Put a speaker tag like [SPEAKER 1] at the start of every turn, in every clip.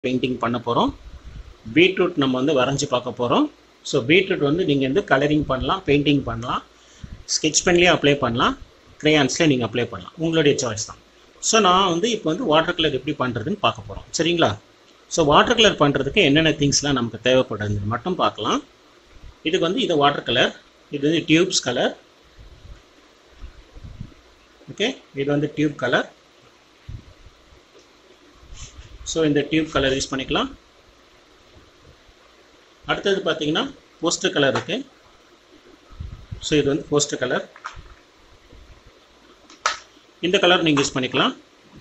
[SPEAKER 1] Painting பண்ண போகிறோம். Beetroot நம்ம வந்து வரைஞ்சி பார்க்க போகிறோம். ஸோ பீட்ரூட் வந்து நீங்கள் வந்து கலரிங் பண்ணலாம், பெயிண்டிங் பண்ணலாம், ஸ்கெட்ச் பென்லேயே அப்ளை பண்ணலாம், க்ரேயான்ஸ்லேயே நீங்கள் அப்ளை பண்ணலாம், உங்களுடைய சாய்ஸ் தான். ஸோ நான் வந்து இப்போ வந்து வாட்டர் கலர் எப்படி பண்ணுறதுன்னு பார்க்க போகிறோம், சரிங்களா? ஸோ வாட்டர் கலர் பண்ணுறதுக்கு என்னென்ன திங்ஸ்லாம் நமக்கு தேவைப்படுதுன்னு மட்டும் பார்க்கலாம். இதுக்கு வந்து இது வாட்டர் கலர், இது வந்து டியூப்ஸ் கலர், ஓகே, இது வந்து டியூப் கலர். ஸோ இந்த டியூப் கலர் யூஸ் பண்ணிக்கலாம். அடுத்தது பார்த்தீங்கன்னா போஸ்டர் கலர் இருக்கு. ஸோ இது வந்து போஸ்டர் கலர், இந்த கலர் நீங்கள் யூஸ் பண்ணிக்கலாம்.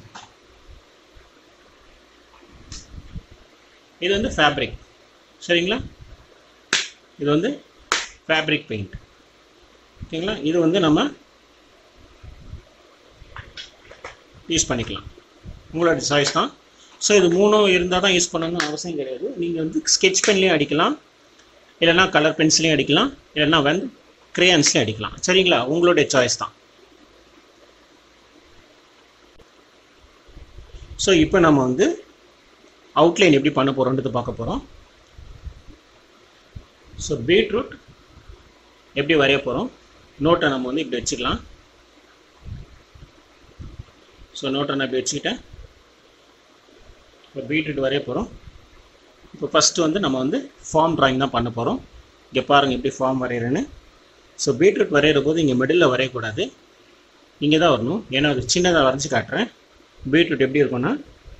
[SPEAKER 1] இது வந்து ஃபேப்ரிக், சரிங்களா? இது வந்து ஃபேப்ரிக் பெயிண்ட், ஓகேங்களா? இது வந்து நம்ம யூஸ் பண்ணிக்கலாம், உங்களோட சாய்ஸ் தான். ஸோ இது மூணும் இருந்தால் தான் யூஸ் பண்ணணும்னு அவசியம் கிடையாது. நீங்கள் வந்து ஸ்கெட்ச் பென்லேயும் அடிக்கலாம், இல்லைன்னா கலர் பென்சிலையும் அடிக்கலாம், இல்லைன்னா வந்து க்ரேயான்ஸ்லேயும் அடிக்கலாம், சரிங்களா? உங்களுடைய சாய்ஸ் தான். ஸோ இப்போ நம்ம வந்து அவுட்லைன் எப்படி பண்ண போகிறோன்றது பார்க்க போகிறோம். ஸோ பீட்ரூட் எப்படி வரைய போகிறோம், நோட்டை நம்ம வந்து இப்படி வச்சுக்கலாம். ஸோ நோட்டை நான் இப்படி வச்சுக்கிட்டேன். இப்போ பீட்ரூட் வரைய போகிறோம். இப்போ ஃபஸ்ட்டு வந்து நம்ம வந்து ஃபார்ம் ட்ராயிங் தான் பண்ண போகிறோம். இங்கே பாருங்கள் எப்படி ஃபார்ம் வரைகிறேன்னு. ஸோ பீட்ரூட் வரைகிற போது இங்கே மிடில் வரையக்கூடாது, இங்கே தான் வரணும். ஏன்னா அது சின்னதாக வரைஞ்சி காட்டுறேன். பீட்ரூட் எப்படி இருக்கும்னா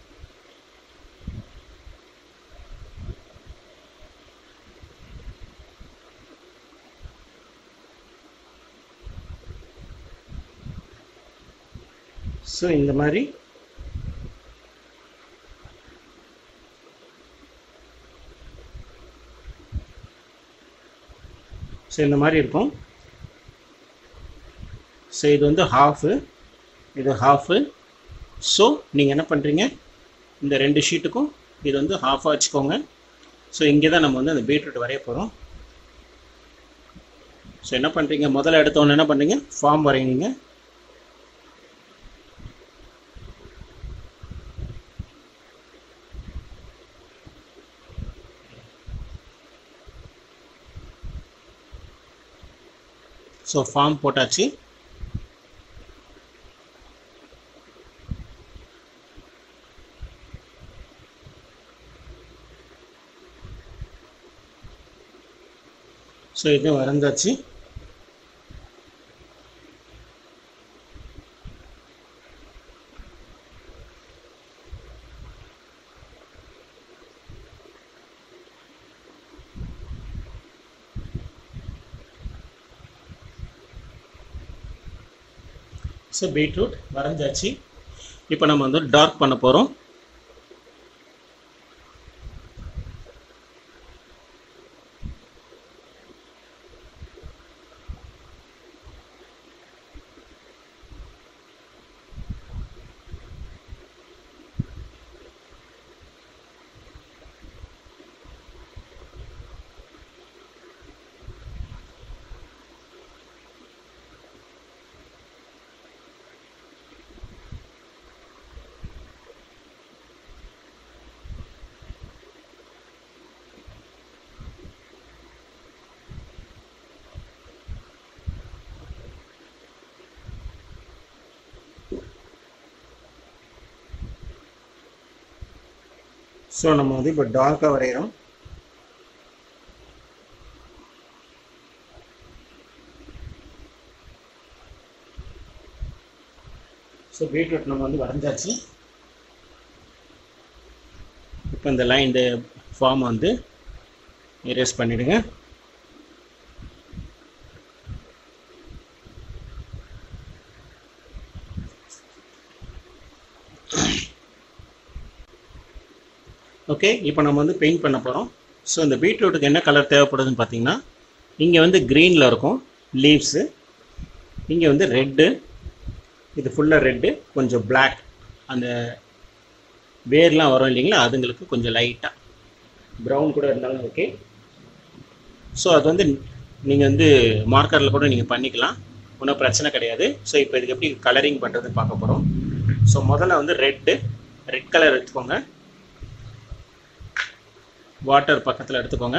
[SPEAKER 1] ஸோ இந்த மாதிரி இந்த மாதிரி இருக்கும். ஸோ இது வந்து ஹாஃபு, இது ஹாஃபு. ஸோ நீங்கள் என்ன பண்ணுறீங்க, இந்த ரெண்டு ஷீட்டுக்கும் இது வந்து ஹாஃபாக வச்சுக்கோங்க. ஸோ இங்கே தான் நம்ம வந்து அந்த பீட்ரூட் வரைய போகிறோம். ஸோ என்ன பண்ணுறீங்க, முதல்ல எடுத்தோன்னு என்ன பண்ணுறீங்க, ஃபார்ம் வரைங்க. ஸோ ஃபார்ம் போட்டாச்சு. ஸோ இது வரைஞ்சாச்சு. So beetroot வரைஞ்சாச்சு. இப்போ நம்ம வந்து டார்க் பண்ண போகிறோம். ஸோ நம்ம வந்து இப்போ டார்க்காக வரைகிறோம். ஸோ பீட்ரூட் நம்ம வந்து வரைஞ்சாச்சு. இப்போ இந்த லைன், இந்த ஃபார்ம் வந்து எரேஸ் பண்ணிவிடுங்க. ஓகே, இப்போ நம்ம வந்து பெயிண்ட் பண்ண போகிறோம். ஸோ இந்த பீட்ரூட்டுக்கு என்ன கலர் தேவைப்படுதுன்னு பார்த்தீங்கன்னா, இங்கே வந்து க்ரீனில் இருக்கும் லீவ்ஸு, இங்கே வந்து ரெட்டு, இது ஃபுல்லாக ரெட்டு, கொஞ்சம் பிளாக், அந்த வேர்லாம் வரும் இல்லைங்களா, அதுங்களுக்கு கொஞ்சம் லைட்டாக ப்ரௌன் கூட இருந்தாலும் ஓகே. ஸோ அது வந்து நீங்கள் வந்து மார்க்கரில் கூட நீங்கள் பண்ணிக்கலாம், ஒன்றும் பிரச்சனை கிடையாது. ஸோ இப்போ இதுக்கு எப்படி கலரிங் பண்ணுறதுன்னு பார்க்க போகிறோம். ஸோ முதல்ல வந்து ரெட் கலர் எடுத்துக்கோங்க. வாட்டர் பக்கத்தில் எடுத்துக்கோங்க.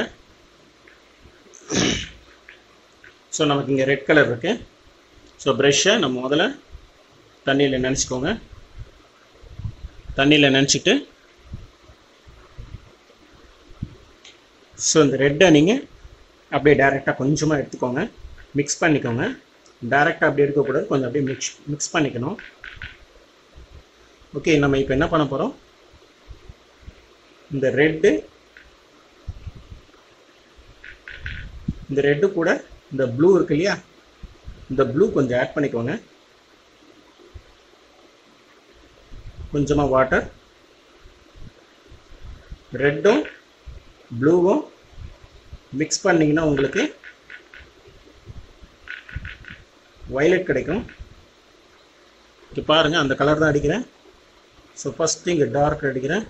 [SPEAKER 1] ஸோ நமக்கு இங்கே ரெட் கலர் இருக்குது. ஸோ ப்ரெஷ்ஷை நம்ம முதல்ல தண்ணியில் நனைச்சிக்கோங்க. தண்ணியில் நனைச்சிட்டு ஸோ இந்த ரெட்டை நீங்கள் அப்படியே டைரெக்டாக கொஞ்சமாக எடுத்துக்கோங்க, மிக்ஸ் பண்ணிக்கோங்க. டைரெக்டாக அப்படி எடுக்கக்கூடாது, கொஞ்சம் அப்படியே மிக்ஸ் பண்ணிக்கணும். ஓகே, நம்ம இப்போ என்ன பண்ண போகிறோம், இந்த ரெட்டு கூட இந்த ப்ளூ இருக்கு இல்லையா, இந்த ப்ளூ கொஞ்சம் ஆட் பண்ணிக்கோங்க. கொஞ்சமாக வாட்டர், ரெட்டும் ப்ளூவும் மிக்ஸ் பண்ணிங்கன்னா உங்களுக்கு வயலட் கிடைக்கும். இப்போ பாருங்கள், அந்த கலர் தான் அடிக்கிறேன். ஸோ ஃபஸ்ட்டு இங்கே டார்க் அடிக்கிறேன்.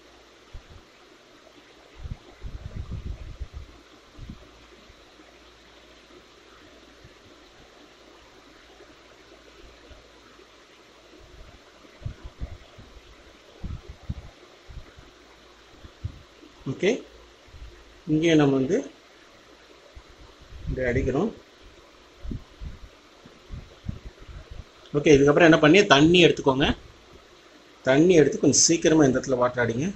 [SPEAKER 1] ஓகே, இங்கே நம்ம வந்து இப்படி அடிக்கிறோம். ஓகே, இதுக்கப்புறம் என்ன பண்ணி தண்ணி எடுத்துக்கோங்க. தண்ணி எடுத்து கொஞ்சம் சீக்கிரமாக இந்த இடத்துல வாட்டர் அடிங்க.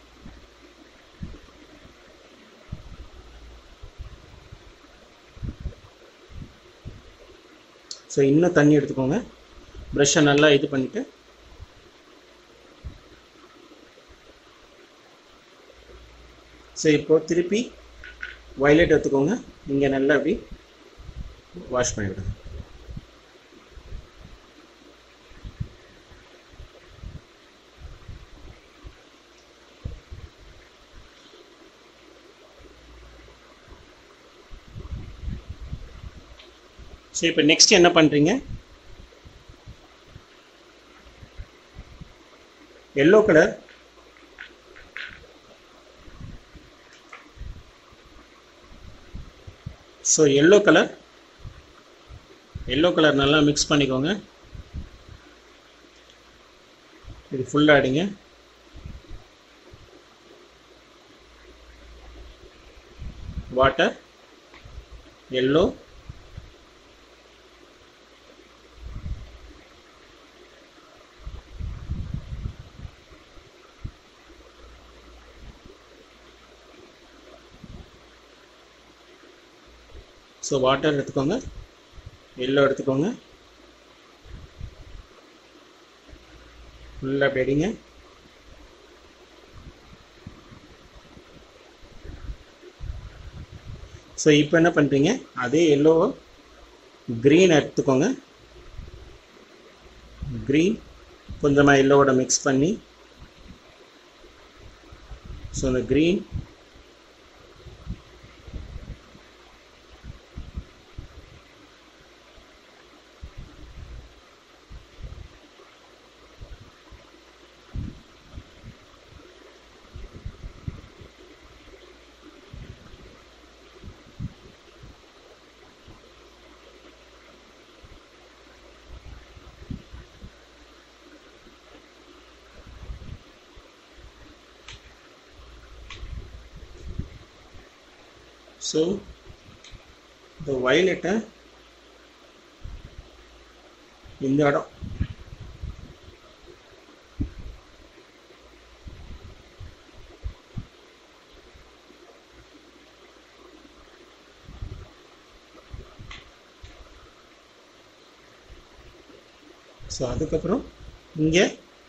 [SPEAKER 1] ஸோ இன்னும் தண்ணி எடுத்துக்கோங்க. ப்ரஷ்ஷை நல்லா இது பண்ணிவிட்டு ஸோ இப்போ திருப்பி வயலட் எடுத்துக்கோங்க. இங்கே நல்லா அப்படி வாஷ் பண்ணிவிடுங்க. ஸோ இப்போ நெக்ஸ்ட் என்ன பண்ணுறீங்க, yellow colour so yellow colour நல்லா மிக்ஸ் பண்ணிக்கோங்க. இது ஃபுல்லாக அடிங்க. வாட்டர், எல்லோ, ஸோ வாட்டர் எடுத்துக்கோங்க, எல்லோ எடுத்துக்கோங்க, ஃபுல்லாக அப்படி அடிங்க. ஸோ இப்போ என்ன பண்ணுறீங்க, அதே எல்லோ க்ரீன் எடுத்துக்கோங்க. க்ரீன் கொஞ்சமாக எல்லோவோட மிக்ஸ் பண்ணி ஸோ அந்த க்ரீன் ஸோ இந்த வயலட்டை இந்த இடம் ஸோ அதுக்கப்புறம் இங்கே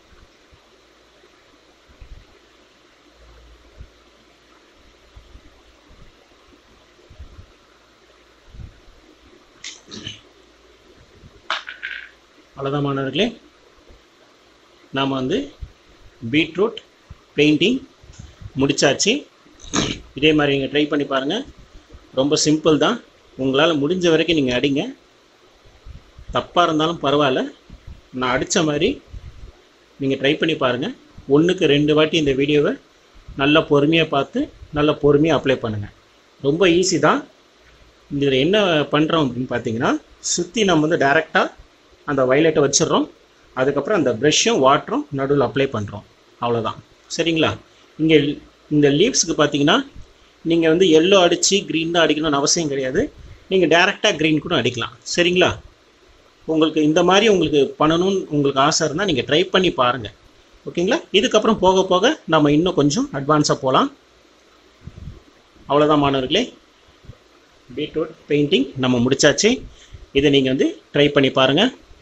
[SPEAKER 1] அவ்வளோதான் மாணவர்களே, நாம் வந்து பீட்ரூட் பெயிண்டிங் முடிச்சாச்சு. இதே மாதிரி நீங்கள் ட்ரை பண்ணி பாருங்கள். ரொம்ப சிம்பிள் தான். உங்களால் முடிஞ்ச வரைக்கும் நீங்கள் அடிங்க. தப்பாக இருந்தாலும் பரவாயில்ல, நான் அடித்த மாதிரி நீங்கள் ட்ரை பண்ணி பாருங்கள். 1க்கு 2 வாட்டி இந்த வீடியோவை நல்லா பொறுமையாக பார்த்து நல்லா பொறுமையாக அப்ளை பண்ணுங்கள். ரொம்ப ஈஸி தான். இதில் என்ன பண்ணுறோம் அப்படின்னு பார்த்தீங்கன்னா, சுற்றி நம்ம வந்து டைரெக்டாக அந்த வயலட்டை வச்சிடுறோம். அதுக்கப்புறம் அந்த ப்ரஷ்ஷும் வாட்டரும் நடுவில் அப்ளை பண்ணுறோம். அவ்வளோதான். சரிங்களா? இங்கே இந்த லீவ்ஸுக்கு பார்த்தீங்கன்னா நீங்கள் வந்து எல்லோ அடித்து க்ரீன் தான் அடிக்கணும்னு அவசியம் கிடையாது. நீங்கள் டேரெக்டாக க்ரீன் கூட அடிக்கலாம். சரிங்களா? உங்களுக்கு இந்த மாதிரி உங்களுக்கு பண்ணணும்னு உங்களுக்கு ஆசை இருந்தால் நீங்கள் ட்ரை பண்ணி பாருங்கள். ஓகேங்களா? இதுக்கப்புறம் போக போக நம்ம இன்னும் கொஞ்சம் அட்வான்ஸாக போகலாம். அவ்வளோதான் மாணவர்களே, பீட்ரூட் பெயிண்டிங் நம்ம முடிச்சாச்சு. இதை நீங்கள் வந்து ட்ரை பண்ணி பாருங்கள்.